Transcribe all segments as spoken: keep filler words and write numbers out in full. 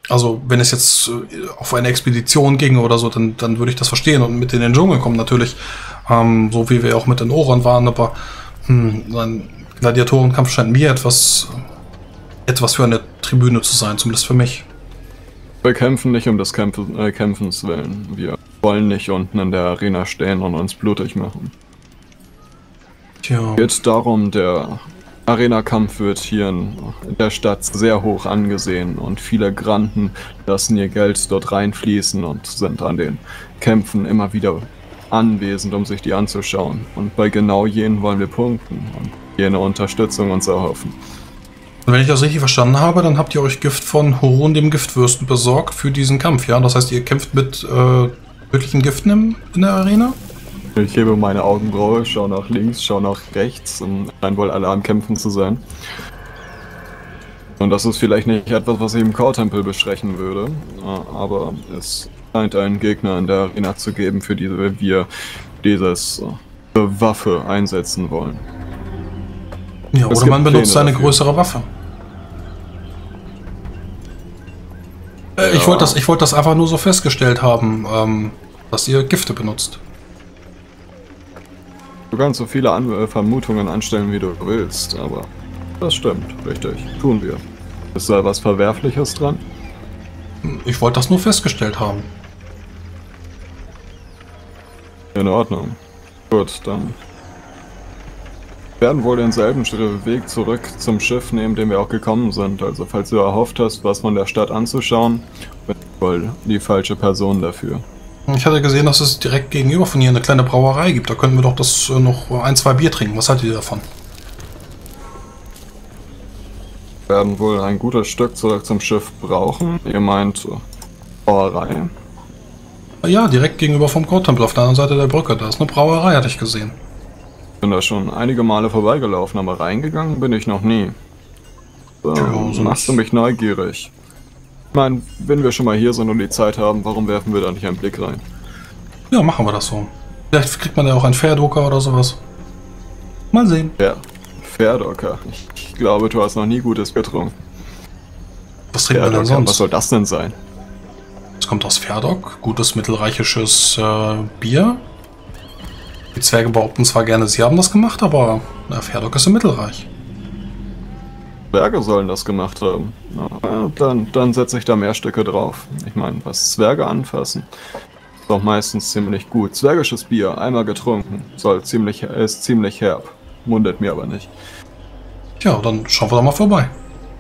Also, wenn es jetzt äh, auf eine Expedition ginge oder so, dann, dann würde ich das verstehen und mit in den Dschungel kommen natürlich. Ähm, so wie wir auch mit den Oron waren, aber hm, ein Gladiatorenkampf scheint mir etwas, etwas für eine Tribüne zu sein, zumindest für mich. Wir kämpfen nicht um des Kämpf äh, Kämpfens willen. Wir wollen nicht unten in der Arena stehen und uns blutig machen. Tja. Es geht darum, der Arena-Kampf wird hier in der Stadt sehr hoch angesehen und viele Granden lassen ihr Geld dort reinfließen und sind an den Kämpfen immer wieder anwesend, um sich die anzuschauen. Und bei genau jenen wollen wir punkten und jene Unterstützung uns erhoffen. Wenn ich das richtig verstanden habe, dann habt ihr euch Gift von Horon, dem Giftfürsten, besorgt für diesen Kampf, ja? Das heißt, ihr kämpft mit äh, tödlichen Giften im, in der Arena? Ich hebe meine Augenbraue, schaue nach links, schaue nach rechts und scheinen wohl alle am Kämpfen zu sein. Und das ist vielleicht nicht etwas, was ich im Core-Tempel besprechen würde, aber es scheint einen Gegner in der Arena zu geben, für die wir dieses äh, Waffe einsetzen wollen. Ja, Es oder gibt man benutzt Pläne eine dafür. größere Waffe. Äh, ich Ja. wollte das, ich wollte das einfach nur so festgestellt haben, ähm, dass ihr Gifte benutzt. Du kannst so viele An äh, Vermutungen anstellen, wie du willst, aber das stimmt, richtig, tun wir. Ist da was Verwerfliches dran? Ich wollte das nur festgestellt haben. In Ordnung. Gut, dann werden wohl denselben Weg zurück zum Schiff nehmen, dem wir auch gekommen sind. Also falls du erhofft hast, was von der Stadt anzuschauen, bin ich wohl die falsche Person dafür. Ich hatte gesehen, dass es direkt gegenüber von hier eine kleine Brauerei gibt. Da könnten wir doch das äh, noch ein, zwei Bier trinken. Was haltet ihr davon? Wir werden wohl ein gutes Stück zurück zum Schiff brauchen. Ihr meint äh, Brauerei? Ja, direkt gegenüber vom Core-Tempel auf der anderen Seite der Brücke. Da ist eine Brauerei, hatte ich gesehen. Ich bin da schon einige Male vorbeigelaufen, aber reingegangen bin ich noch nie. So, Ja, so machst du nicht. mich neugierig. Ich meine, wenn wir schon mal hier sind und die Zeit haben, warum werfen wir da nicht einen Blick rein? Ja, machen wir das so. Vielleicht kriegt man ja auch einen Pferdoker oder sowas. Mal sehen. Ja, Pferdocker. Ich, ich glaube, du hast noch nie Gutes getrunken. Was trinkt man denn Pferdocker, was sonst? soll das denn sein? Es kommt aus Ferdok. Gutes mittelreichisches äh, Bier. Die Zwerge behaupten zwar gerne, sie haben das gemacht, aber na, Ferdok ist im Mittelreich. Zwerge sollen das gemacht haben. Na, dann dann setze ich da mehr Stücke drauf. Ich meine, was Zwerge anfassen, ist doch meistens ziemlich gut. Zwergisches Bier, einmal getrunken, soll ziemlich, ist ziemlich herb. Mundet mir aber nicht. Ja, dann schauen wir doch mal vorbei.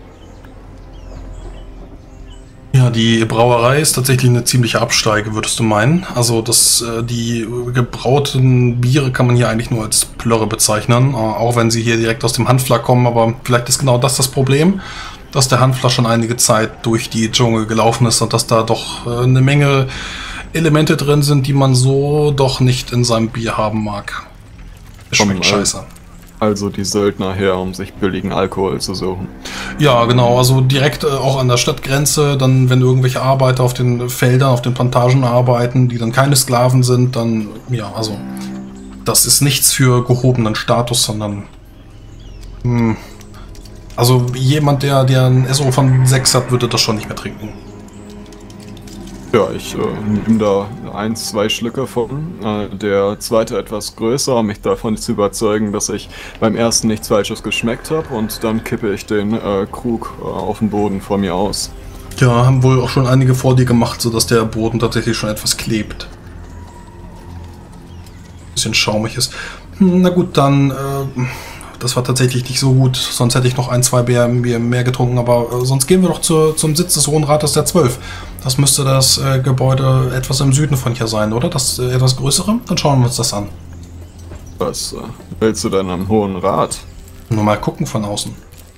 Ja, die Brauerei ist tatsächlich eine ziemliche Absteige, würdest du meinen. Also das, äh, die gebrauten Biere kann man hier eigentlich nur als Plörre bezeichnen, äh, auch wenn sie hier direkt aus dem Handfler kommen, aber vielleicht ist genau das das Problem, dass der Handfler schon einige Zeit durch die Dschungel gelaufen ist und dass da doch äh, eine Menge Elemente drin sind, die man so doch nicht in seinem Bier haben mag. Es Komm, schmeckt scheiße. Also die Söldner her, um sich billigen Alkohol zu suchen. Ja, genau, also direkt äh, auch an der Stadtgrenze, dann wenn irgendwelche Arbeiter auf den Feldern, auf den Plantagen arbeiten, die dann keine Sklaven sind, dann, ja, also das ist nichts für gehobenen Status, sondern hm, also jemand, der, der ein S O von sechs hat, würde das schon nicht mehr trinken. Ja, ich äh, nehme da ein, zwei Schlücke von. Äh, der zweite etwas größer, um mich davon zu überzeugen, dass ich beim ersten nichts Falsches geschmeckt habe. Und dann kippe ich den äh, Krug äh, auf den Boden vor mir aus. Ja, haben wohl auch schon einige vor dir gemacht, sodass der Boden tatsächlich schon etwas klebt. Bisschen schaumig ist. Hm, na gut, dann... Äh, das war tatsächlich nicht so gut, sonst hätte ich noch ein, zwei Bier mehr getrunken, aber äh, sonst gehen wir doch zur, zum Sitz des Hohen Rates der Zwölf. Das müsste das äh, Gebäude etwas im Süden von hier sein, oder? Das äh, etwas größere? Dann schauen wir uns das an. Was äh, willst du denn am Hohen Rat? Nur mal gucken von außen.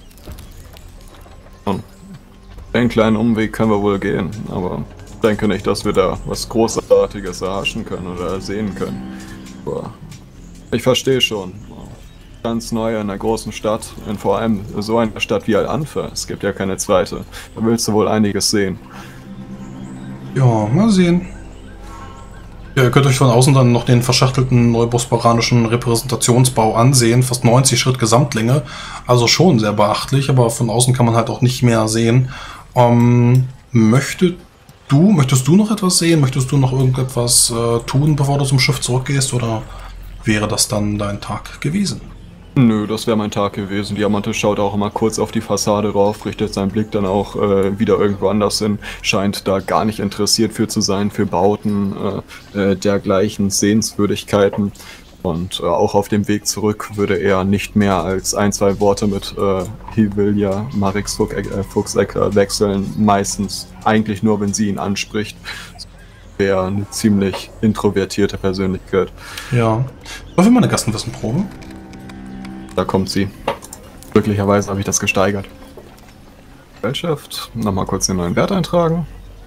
Und den kleinen Umweg können wir wohl gehen, aber ich denke nicht, dass wir da was Großartiges erhaschen können oder sehen können. Aber ich verstehe schon. Ganz neu in einer großen Stadt, in vor allem so einer Stadt wie Al-Anfa. Es gibt ja keine zweite. Da willst du wohl einiges sehen. Ja, mal sehen. Ja, ihr könnt euch von außen dann noch den verschachtelten neubosporanischen Repräsentationsbau ansehen. Fast neunzig Schritt Gesamtlänge. Also schon sehr beachtlich, aber von außen kann man halt auch nicht mehr sehen. Ähm, Möchte du, möchtest du noch etwas sehen? Möchtest du noch irgendetwas äh, tun, bevor du zum Schiff zurückgehst? Oder wäre das dann dein Tag gewesen? Nö, das wäre mein Tag gewesen. Diamante schaut auch immer kurz auf die Fassade rauf, richtet seinen Blick dann auch äh, wieder irgendwo anders hin, scheint da gar nicht interessiert für zu sein, für Bauten, äh, äh, dergleichen Sehenswürdigkeiten. Und äh, auch auf dem Weg zurück würde er nicht mehr als ein, zwei Worte mit äh, Hivilja, Marix äh, Fuchsecker wechseln. Meistens eigentlich nur, wenn sie ihn anspricht. Wäre eine ziemlich introvertierte Persönlichkeit. Ja. Was für meine Gassenwissenprobe? Da kommt sie. Glücklicherweise habe ich das gesteigert. Gesellschaft. Nochmal kurz den neuen Wert eintragen.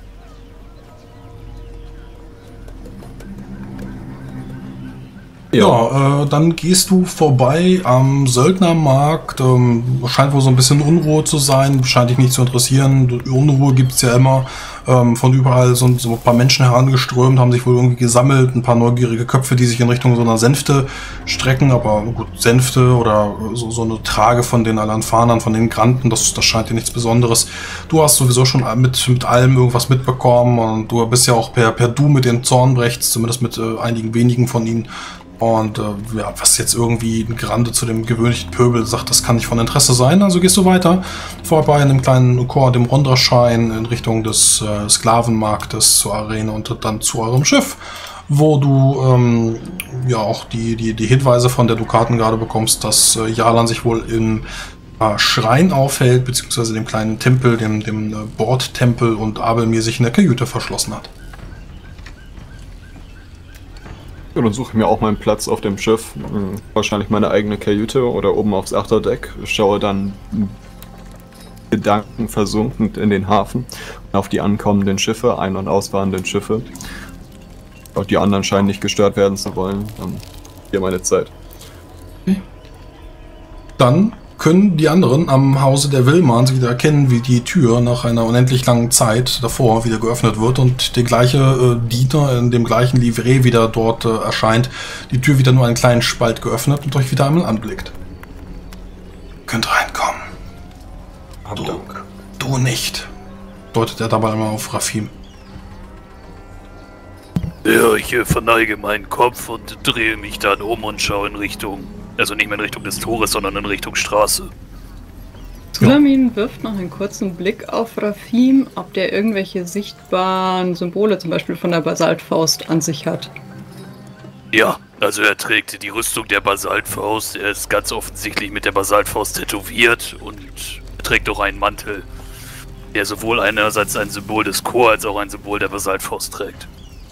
Ja, äh, dann gehst du vorbei am Söldnermarkt. Ähm, scheint wohl so ein bisschen Unruhe zu sein, scheint dich nicht zu interessieren. Unruhe gibt es ja immer. Ähm, von überall sind so ein paar Menschen herangeströmt, haben sich wohl irgendwie gesammelt. Ein paar neugierige Köpfe, die sich in Richtung so einer Sänfte strecken. Aber gut, Sänfte oder so, so eine Trage von den Alanfanern, von den Granten, das, das scheint dir nichts Besonderes. Du hast sowieso schon mit, mit allem irgendwas mitbekommen. Und du bist ja auch per, per Du mit den Zornbrechts, zumindest mit äh, einigen wenigen von ihnen. Und äh, ja, was jetzt irgendwie ein Grande zu dem gewöhnlichen Pöbel sagt, das kann nicht von Interesse sein. Also gehst du weiter vorbei in einem kleinen Chor, dem Rondraschein, in Richtung des äh, Sklavenmarktes zur Arena und dann zu eurem Schiff, wo du ähm, ja auch die, die, die Hinweise von der Dukaten gerade bekommst, dass äh, Jalan sich wohl im äh, Schrein aufhält, beziehungsweise dem kleinen Tempel, dem, dem äh, Bordtempel, und Abelmir sich in der Kajüte verschlossen hat. Ja, dann suche ich mir auch meinen Platz auf dem Schiff, wahrscheinlich meine eigene Kajüte oder oben aufs Achterdeck, schaue dann Gedanken versunken in den Hafen und auf die ankommenden Schiffe, ein- und ausfahrenden Schiffe. Auch die anderen scheinen nicht gestört werden zu wollen. Dann hier meine Zeit. Dann können die anderen am Hause der Willmans wieder erkennen, wie die Tür nach einer unendlich langen Zeit davor wieder geöffnet wird und der gleiche äh, Diener in dem gleichen Livree wieder dort äh, erscheint. Die Tür wieder nur einen kleinen Spalt geöffnet und euch wieder einmal anblickt. Könnt reinkommen. Du, du nicht, deutet er dabei einmal auf Rafim. Ja, ich äh, verneige meinen Kopf und drehe mich dann um und schaue in Richtung, also nicht mehr in Richtung des Tores, sondern in Richtung Straße. Sulamin wirft noch einen kurzen Blick auf Rafim, ob der irgendwelche sichtbaren Symbole, zum Beispiel von der Basaltfaust, an sich hat. Ja, also er trägt die Rüstung der Basaltfaust, er ist ganz offensichtlich mit der Basaltfaust tätowiert und er trägt auch einen Mantel, der sowohl einerseits ein Symbol des Chor als auch ein Symbol der Basaltfaust trägt.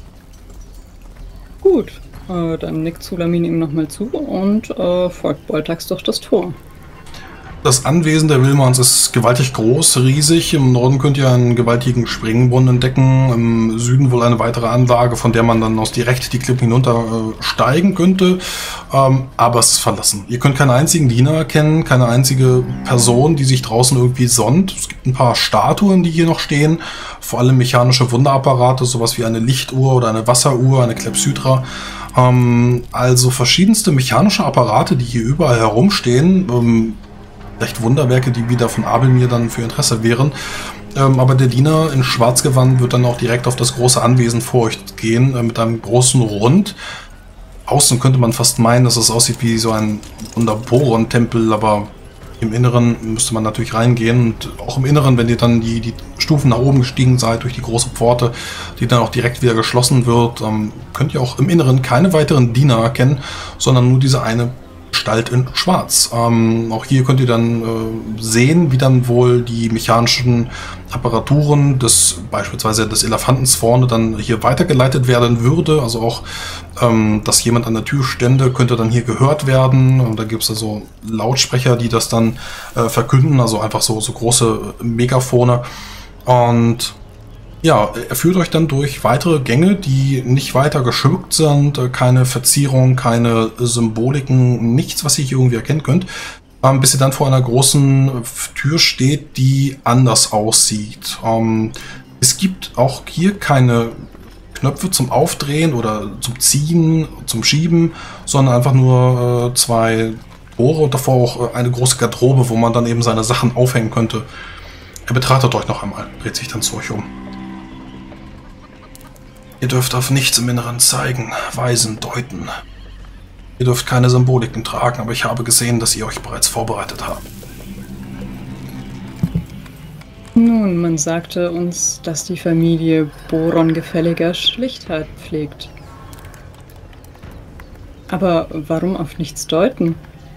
Gut, äh, dann nickt Sulamin ihm nochmal zu und äh, folgt Boltax durch das Tor. Das Anwesen der Willmans ist gewaltig groß, riesig. Im Norden könnt ihr einen gewaltigen Springbrunnen entdecken. Im Süden wohl eine weitere Anlage, von der man dann aus direkt die Klippen hinunter äh, steigen könnte. Ähm, aber es ist verlassen. Ihr könnt keinen einzigen Diener erkennen, keine einzige Person, die sich draußen irgendwie sonnt. Es gibt ein paar Statuen, die hier noch stehen. Vor allem mechanische Wunderapparate, sowas wie eine Lichtuhr oder eine Wasseruhr, eine Klepsydra. Ähm, also verschiedenste mechanische Apparate, die hier überall herumstehen. Ähm, Vielleicht Wunderwerke, die wieder von Abelmir dann für Interesse wären. Ähm, aber der Diener in Schwarzgewand wird dann auch direkt auf das große Anwesen vor euch gehen, äh, mit einem großen Rund. Außen könnte man fast meinen, dass es aussieht wie so ein Wunderboron-Tempel, aber im Inneren müsste man natürlich reingehen. Und auch im Inneren, wenn ihr dann die, die Stufen nach oben gestiegen seid, durch die große Pforte, die dann auch direkt wieder geschlossen wird, ähm, könnt ihr auch im Inneren keine weiteren Diener erkennen, sondern nur diese eine Gestalt in Schwarz. Ähm, auch hier könnt ihr dann äh, sehen, wie dann wohl die mechanischen Apparaturen des beispielsweise des Elefantens vorne dann hier weitergeleitet werden würde. Also auch, ähm, dass jemand an der Tür stände, könnte dann hier gehört werden. Und da gibt es also Lautsprecher, die das dann äh, verkünden, also einfach so, so große Megafone. Und ja, er führt euch dann durch weitere Gänge, die nicht weiter geschmückt sind, keine Verzierung, keine Symboliken, nichts, was ihr hier irgendwie erkennen könnt, ähm, bis ihr dann vor einer großen Tür steht, die anders aussieht. Ähm, es gibt auch hier keine Knöpfe zum Aufdrehen oder zum Ziehen, zum Schieben, sondern einfach nur äh, zwei Rohre und davor auch äh, eine große Garderobe, wo man dann eben seine Sachen aufhängen könnte. Er betrachtet euch noch einmal, dreht sich dann zu euch um. Ihr dürft auf nichts im Inneren zeigen, weisen, deuten. Ihr dürft keine Symboliken tragen, aber ich habe gesehen, dass ihr euch bereits vorbereitet habt. Nun, man sagte uns, dass die Familie Boron gefälliger Schlichtheit pflegt. Aber warum auf nichts deuten?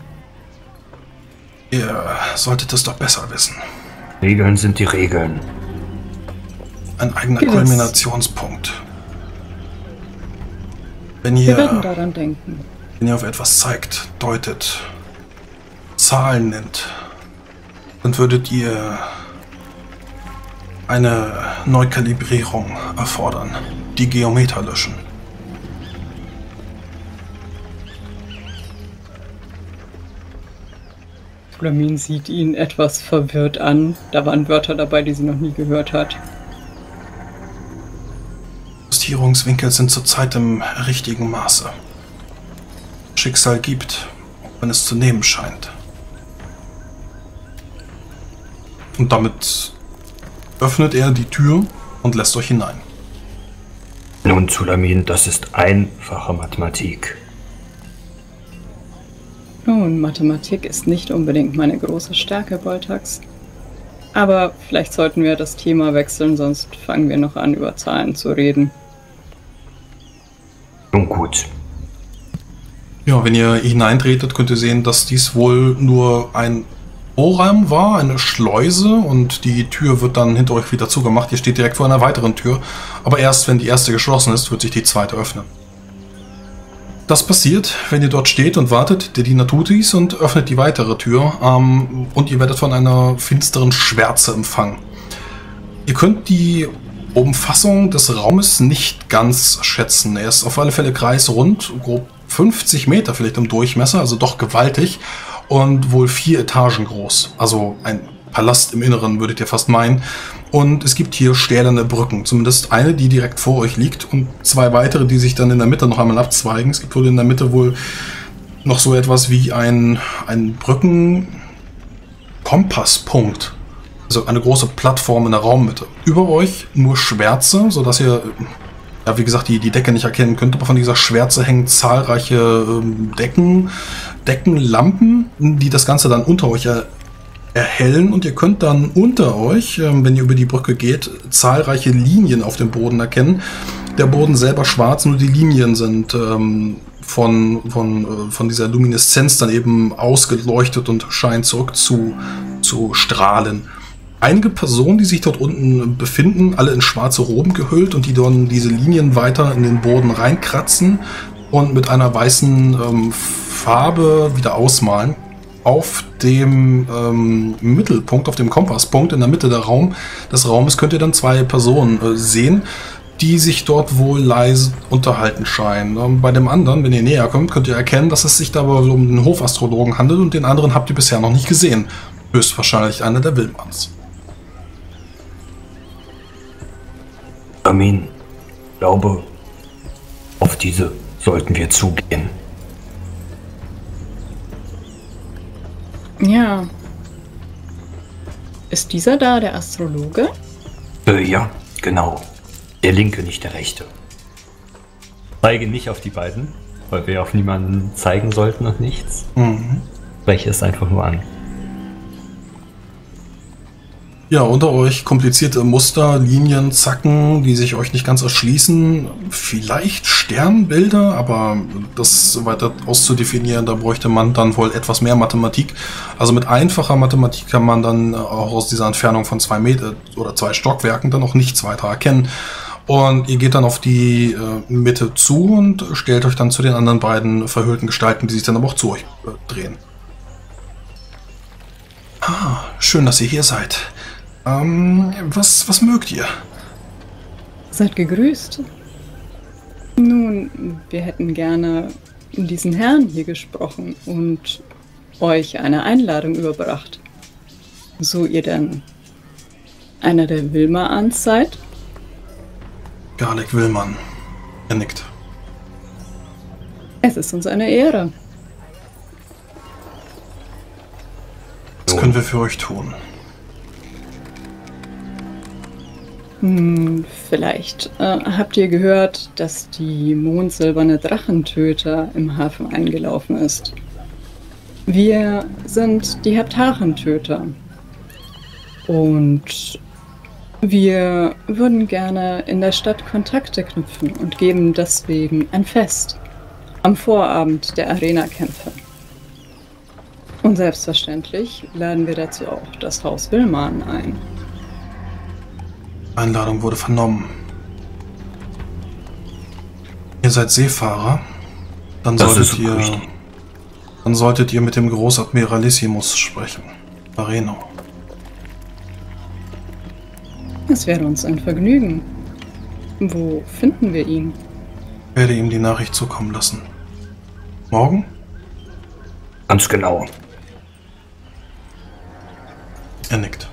Ihr solltet es doch besser wissen. Regeln sind die Regeln. Ein eigener Gewiss. Kulminationspunkt. Wenn Wir werden ihr, daran denken. wenn ihr auf etwas zeigt, deutet, Zahlen nennt, dann würdet ihr eine Neukalibrierung erfordern, die Geometer löschen. Flamin sieht ihn etwas verwirrt an. Da waren Wörter dabei, die sie noch nie gehört hat. Justierungswinkel sind zurzeit im richtigen Maße. Schicksal gibt, wenn es zu nehmen scheint. Und damit öffnet er die Tür und lässt euch hinein. Nun, Zulamin, das ist einfache Mathematik. Nun, Mathematik ist nicht unbedingt meine große Stärke, Boltax. Aber vielleicht sollten wir das Thema wechseln, sonst fangen wir noch an, über Zahlen zu reden. Nun gut. Ja, wenn ihr hineintretet, könnt ihr sehen, dass dies wohl nur ein Bohrraum war, eine Schleuse, und die Tür wird dann hinter euch wieder zugemacht. Ihr steht direkt vor einer weiteren Tür, aber erst wenn die erste geschlossen ist, wird sich die zweite öffnen. Das passiert, wenn ihr dort steht und wartet. Der Diener tut dies und öffnet die weitere Tür, ähm, und ihr werdet von einer finsteren Schwärze empfangen. Ihr könnt die Umfassung des Raumes nicht ganz schätzen. Er ist auf alle Fälle kreisrund, grob fünfzig Meter vielleicht im Durchmesser, also doch gewaltig, und wohl vier Etagen groß. Also ein Palast im Inneren, würdet ihr fast meinen. Und es gibt hier stählerne Brücken, zumindest eine, die direkt vor euch liegt, und zwei weitere, die sich dann in der Mitte noch einmal abzweigen. Es gibt wohl in der Mitte wohl noch so etwas wie ein, ein Brückenkompasspunkt. Also eine große Plattform in der Raummitte. Über euch nur Schwärze, sodass ihr, ja, wie gesagt, die, die Decke nicht erkennen könnt, aber von dieser Schwärze hängen zahlreiche ähm, Decken, Deckenlampen, die das Ganze dann unter euch er erhellen, und ihr könnt dann unter euch, ähm, wenn ihr über die Brücke geht, zahlreiche Linien auf dem Boden erkennen. Der Boden selber schwarz, nur die Linien sind ähm, von, von, äh, von dieser Lumineszenz dann eben ausgeleuchtet und scheint zurück zu, zu strahlen. Einige Personen, die sich dort unten befinden, alle in schwarze Roben gehüllt und die dann diese Linien weiter in den Boden reinkratzen und mit einer weißen ähm, Farbe wieder ausmalen. Auf dem ähm, Mittelpunkt, auf dem Kompasspunkt in der Mitte der Raum, des Raumes könnt ihr dann zwei Personen äh, sehen, die sich dort wohl leise unterhalten scheinen. Ähm, bei dem anderen, wenn ihr näher kommt, könnt ihr erkennen, dass es sich dabei um den Hofastrologen handelt, und den anderen habt ihr bisher noch nicht gesehen. Höchstwahrscheinlich einer der Wildmanns. Armin, ich glaube, auf diese sollten wir zugehen. Ja. Ist dieser da der Astrologe? Äh, ja, genau. Der linke, nicht der rechte. Zeige nicht auf die beiden, weil wir auf niemanden zeigen sollten und nichts. Mhm. Spreche es einfach nur an. Ja, unter euch komplizierte Muster, Linien, Zacken, die sich euch nicht ganz erschließen. Vielleicht Sternbilder, aber das weiter auszudefinieren, da bräuchte man dann wohl etwas mehr Mathematik. Also mit einfacher Mathematik kann man dann auch aus dieser Entfernung von zwei Meter oder zwei Stockwerken dann auch nichts weiter erkennen. Und ihr geht dann auf die äh, Mitte zu und stellt euch dann zu den anderen beiden verhüllten Gestalten, die sich dann aber auch zu euch äh, drehen. Ah, schön, dass ihr hier seid. Ähm, was, was mögt ihr? Seid gegrüßt. Nun, wir hätten gerne diesen Herrn hier gesprochen und euch eine Einladung überbracht. So ihr denn einer der Wilmans seid? Garlic Willmann. Er nickt. Es ist uns eine Ehre. Was können wir für euch tun? Hm, vielleicht äh, habt ihr gehört, dass die mondsilberne Drachentöter im Hafen eingelaufen ist. Wir sind die Heptarentöter. Und wir würden gerne in der Stadt Kontakte knüpfen und geben deswegen ein Fest am Vorabend der Arena-Kämpfe. Und selbstverständlich laden wir dazu auch das Haus Willmann ein. Einladung wurde vernommen. Ihr seid Seefahrer? Dann Das solltet ist ihr... richtig. Dann solltet ihr mit dem Großadmiralissimus sprechen. Areno. Es wäre uns ein Vergnügen. Wo finden wir ihn? Ich werde ihm die Nachricht zukommen lassen. Morgen? Ganz genau. Er nickt.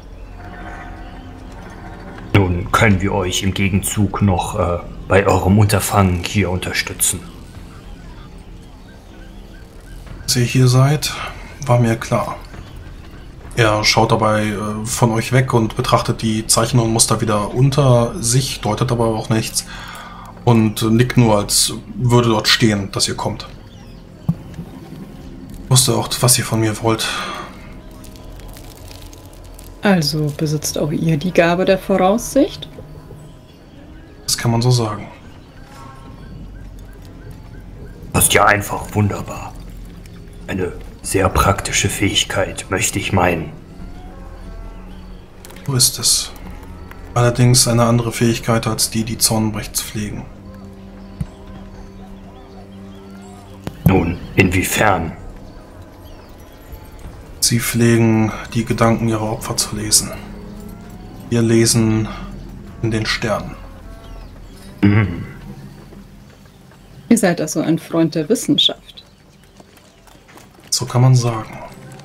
Nun können wir euch im Gegenzug noch äh, bei eurem Unterfangen hier unterstützen. Dass ihr hier seid, war mir klar. Er schaut dabei äh, von euch weg und betrachtet die Zeichen und Muster wieder unter sich, deutet aber auch nichts und nickt nur, als würde dort stehen, dass ihr kommt. Ich wusste auch, was ihr von mir wollt. Also besitzt auch ihr die Gabe der Voraussicht? Das kann man so sagen. Das ist ja einfach wunderbar. Eine sehr praktische Fähigkeit, möchte ich meinen. So ist es. Allerdings eine andere Fähigkeit als die, die Zornbrechts pflegen. Nun, inwiefern? Sie pflegen, die Gedanken ihrer Opfer zu lesen. Wir lesen in den Sternen. Mhm. Ihr seid also ein Freund der Wissenschaft. So kann man sagen.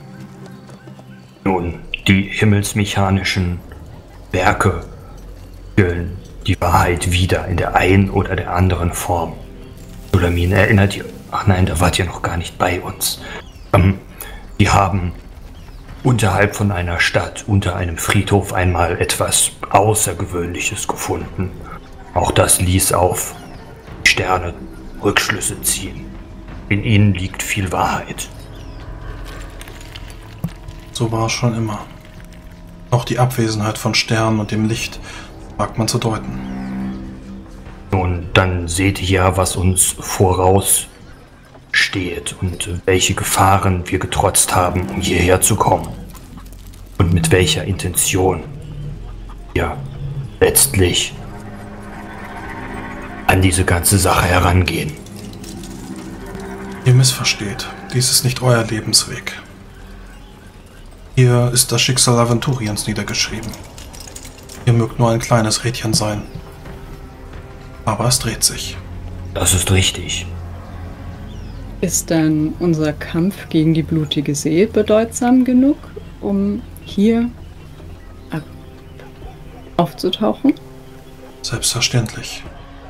Nun, die himmelsmechanischen Werke spiegeln die Wahrheit wieder in der einen oder der anderen Form. Sulamin, erinnert ihr? Ach nein, da wart ihr noch gar nicht bei uns. Ähm, die haben unterhalb von einer Stadt, unter einem Friedhof einmal etwas Außergewöhnliches gefunden. Auch das ließ auf die Sterne Rückschlüsse ziehen. In ihnen liegt viel Wahrheit. So war es schon immer. Auch die Abwesenheit von Sternen und dem Licht mag man zu deuten. Nun, dann seht ihr ja, was uns voraussteht und welche Gefahren wir getrotzt haben, um hierher zu kommen. Und mit welcher Intention wir letztlich an diese ganze Sache herangehen. Ihr missversteht. Dies ist nicht euer Lebensweg. Hier ist das Schicksal Aventuriens niedergeschrieben. Ihr mögt nur ein kleines Rädchen sein. Aber es dreht sich. Das ist richtig. Ist denn unser Kampf gegen die blutige See bedeutsam genug, um hier aufzutauchen? Selbstverständlich.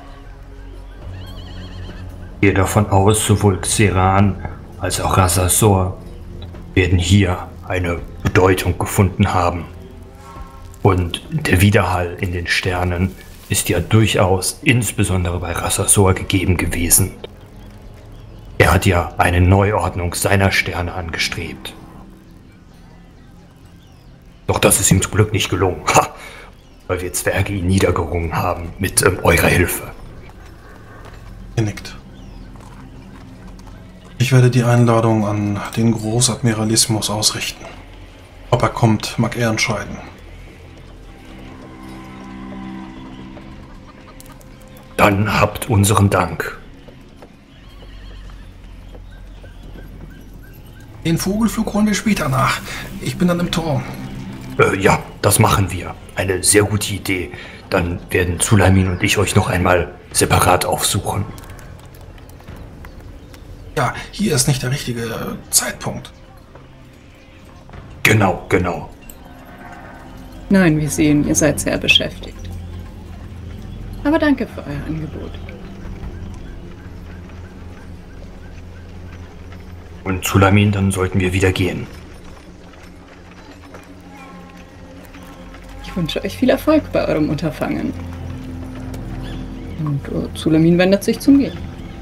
Ich gehe davon aus, sowohl Xeran als auch Rasasor werden hier eine Bedeutung gefunden haben. Und der Widerhall in den Sternen ist ja durchaus insbesondere bei Rasasor gegeben gewesen. Er hat ja eine Neuordnung seiner Sterne angestrebt. Doch das ist ihm zum Glück nicht gelungen, ha, weil wir Zwerge ihn niedergerungen haben mit ähm, eurer Hilfe. Ihr nickt. Ich werde die Einladung an den Großadmiralismus ausrichten. Ob er kommt, mag er entscheiden. Dann habt unseren Dank. Den Vogelflug holen wir später nach. Ich bin dann im Turm. Äh, ja, das machen wir. Eine sehr gute Idee. Dann werden Sulamin und ich euch noch einmal separat aufsuchen. Ja, hier ist nicht der richtige Zeitpunkt. Genau, genau. Nein, wir sehen, ihr seid sehr beschäftigt. Aber danke für euer Angebot. Und Sulamin, dann sollten wir wieder gehen. Ich wünsche euch viel Erfolg bei eurem Unterfangen. Und uh, Zulamin wendet sich zum Gehen.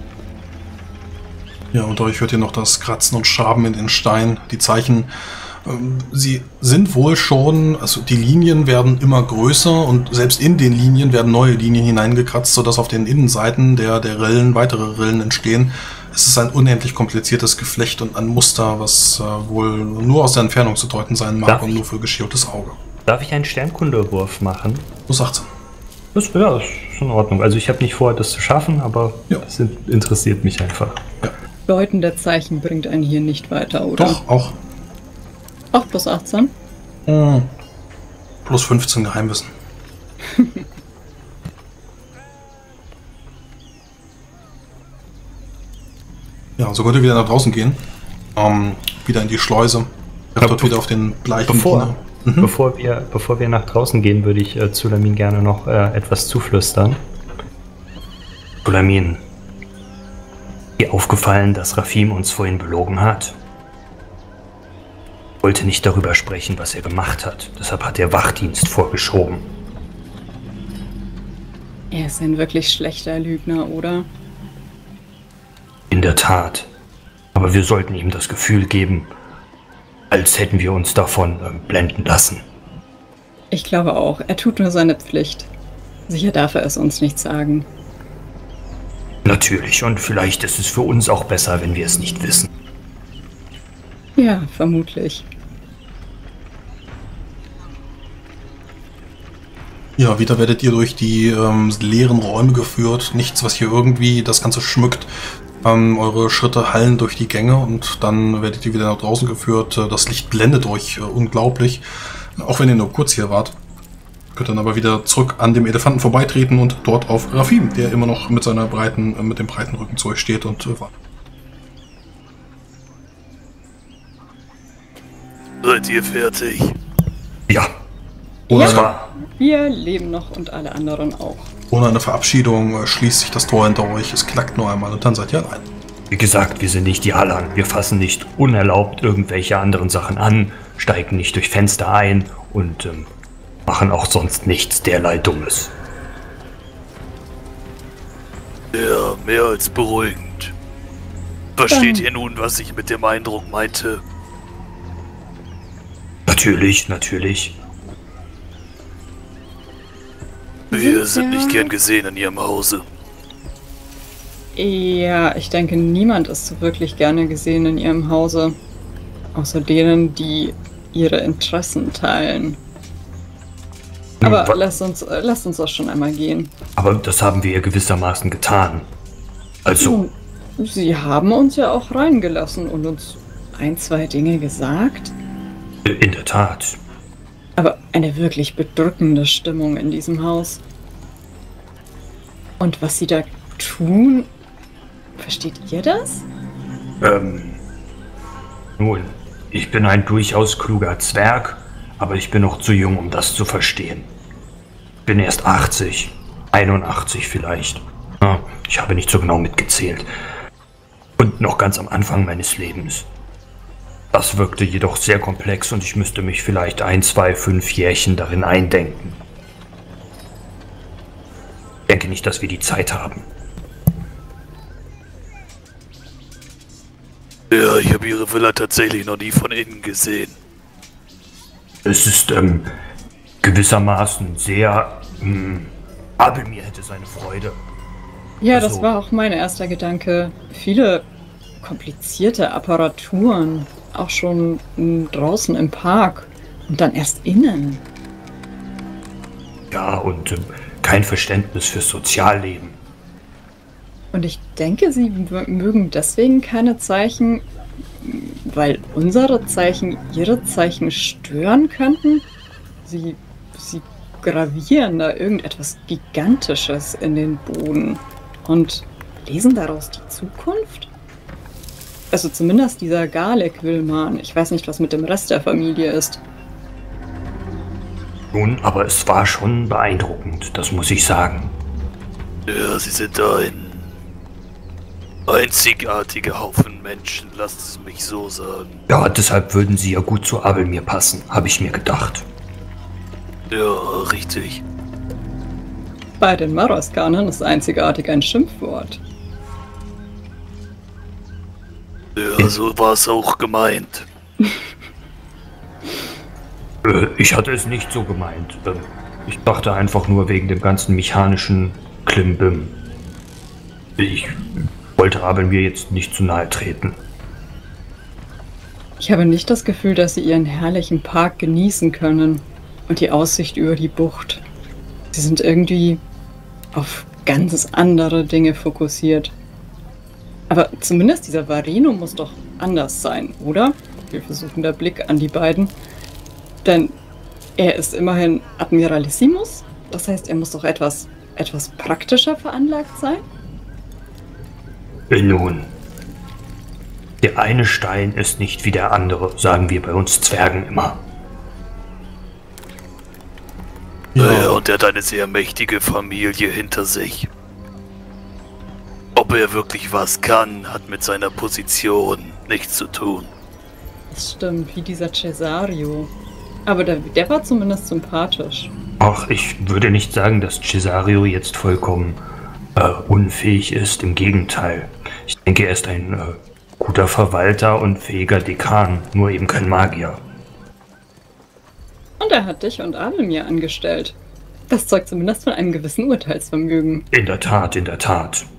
Ja, unter euch hört ihr noch das Kratzen und Schaben in den Stein, die Zeichen. Ähm, sie sind wohl schon, also die Linien werden immer größer und selbst in den Linien werden neue Linien hineingekratzt, sodass auf den Innenseiten der, der Rillen weitere Rillen entstehen. Es ist ein unendlich kompliziertes Geflecht und ein Muster, was äh, wohl nur aus der Entfernung zu deuten sein mag Darf und ich? nur für geschärftes Auge. Darf ich einen Sternkundewurf machen? Plus achtzehn. Das, ja, das ist in Ordnung. Also ich habe nicht vor, das zu schaffen, aber Ja. es in- interessiert mich einfach. Deuten der Zeichen bringt einen hier nicht weiter, oder? Doch, auch. Auch plus achtzehn? Hm. Plus fünfzehn Geheimwissen. Ja, so könnt ihr wieder nach draußen gehen. Ähm, wieder in die Schleuse. Trefft dort wieder auf den bleichen Bevor, Diener. Mhm. bevor, wir, bevor wir nach draußen gehen, würde ich äh, Zulamin gerne noch äh, etwas zuflüstern. Zulamin, dir aufgefallen, dass Rafim uns vorhin belogen hat? Wollte nicht darüber sprechen, was er gemacht hat. Deshalb hat er Wachdienst vorgeschoben. Er ist ein wirklich schlechter Lügner, oder? In der Tat. Aber wir sollten ihm das Gefühl geben, als hätten wir uns davon äh, blenden lassen. Ich glaube auch, er tut nur seine Pflicht. Sicher darf er es uns nicht sagen. Natürlich, und vielleicht ist es für uns auch besser, wenn wir es nicht wissen. Ja, vermutlich. Ja, wieder werdet ihr durch die ähm, leeren Räume geführt. Nichts, was hier irgendwie das Ganze schmückt. Ähm, eure Schritte hallen durch die Gänge und dann werdet ihr wieder nach draußen geführt. Äh, Das Licht blendet euch äh, unglaublich. Auch wenn ihr nur kurz hier wart. Könnt dann aber wieder zurück an dem Elefanten vorbeitreten und dort auf Rafim, der immer noch mit seiner breiten, äh, mit dem breiten Rücken zu euch steht und äh, wartet. Seid ihr fertig? Ja, Ohne, das eine, war Wir leben noch und alle anderen auch. ohne eine Verabschiedung äh, schließt sich das Tor hinter euch. Es knackt nur einmal und dann seid ihr allein. Wie gesagt, wir sind nicht die Hallan. Wir fassen nicht unerlaubt irgendwelche anderen Sachen an, steigen nicht durch Fenster ein und ähm, machen auch sonst nichts derlei Dummes. Ja, mehr als beruhigend. Versteht Dann- ihr nun, was ich mit dem Eindruck meinte? Natürlich, natürlich. Wir Sind sind ja- nicht gern gesehen in ihrem Hause. Ja, ich denke, niemand ist so wirklich gerne gesehen in ihrem Hause. Außer denen, die ihre Interessen teilen. Aber Wa- lasst uns, äh, lasst uns doch schon einmal gehen. Aber das haben wir ja gewissermaßen getan. Also, Nun, Sie haben uns ja auch reingelassen und uns ein, zwei Dinge gesagt. in der Tat. Aber eine wirklich bedrückende Stimmung in diesem Haus. Und was sie da tun, versteht ihr das? Ähm, nun, ich bin ein durchaus kluger Zwerg, aber ich bin noch zu jung, um das zu verstehen. Ich bin erst achtzig, einundachtzig vielleicht. Ja, ich habe nicht so genau mitgezählt. Und noch ganz am Anfang meines Lebens. Das wirkte jedoch sehr komplex und ich müsste mich vielleicht ein, zwei, fünf Jährchen darin eindenken. Ich denke nicht, dass wir die Zeit haben. Ja, ich habe ihre Villa tatsächlich noch nie von innen gesehen. Es ist ähm, gewissermaßen sehr... Ähm, Abelmir hätte seine Freude. Ja, Also- das war auch mein erster Gedanke. Viele komplizierte Apparaturen, auch schon m, draußen im Park und dann erst innen. Ja, und ähm, kein Verständnis fürs Sozialleben. Und ich denke, sie m- mögen deswegen keine Zeichen, m, weil unsere Zeichen ihre Zeichen stören könnten. Sie, sie gravieren da irgendetwas Gigantisches in den Boden und lesen daraus die Zukunft? Also zumindest dieser Galek-Wilman. Ich weiß nicht, was mit dem Rest der Familie ist. Nun, aber es war schon beeindruckend, das muss ich sagen. Ja, sie sind ein einzigartiger Haufen Menschen, lasst es mich so sagen. Ja, deshalb würden sie ja gut zu Abelmir passen, habe ich mir gedacht. Ja, richtig. Bei den Maroskanern ist einzigartig ein Schimpfwort. Ja, so war es auch gemeint. Äh, ich hatte es nicht so gemeint. Ähm, ich dachte einfach nur wegen dem ganzen mechanischen Klimbim. Ich wollte aber mir jetzt nicht zu nahe treten. Ich habe nicht das Gefühl, dass sie ihren herrlichen Park genießen können und die Aussicht über die Bucht. Sie sind irgendwie auf ganz andere Dinge fokussiert. Aber zumindest dieser Varino muss doch anders sein, oder? Wir versuchen der Blick an die beiden. Denn er ist immerhin Admiralissimus. Das heißt, er muss doch etwas, etwas praktischer veranlagt sein? Nun, der eine Stein ist nicht wie der andere, sagen wir bei uns Zwergen immer. Ja, ja, und er hat eine sehr mächtige Familie hinter sich. Ob er wirklich was kann, hat mit seiner Position nichts zu tun. Das stimmt, wie dieser Cesario. Aber der, der war zumindest sympathisch. Ach, ich würde nicht sagen, dass Cesario jetzt vollkommen äh, unfähig ist. Im Gegenteil. Ich denke, er ist ein äh, guter Verwalter und fähiger Dekan, nur eben kein Magier. Und er hat dich und Ademir angestellt. Das zeugt zumindest von einem gewissen Urteilsvermögen. In der Tat, in der Tat.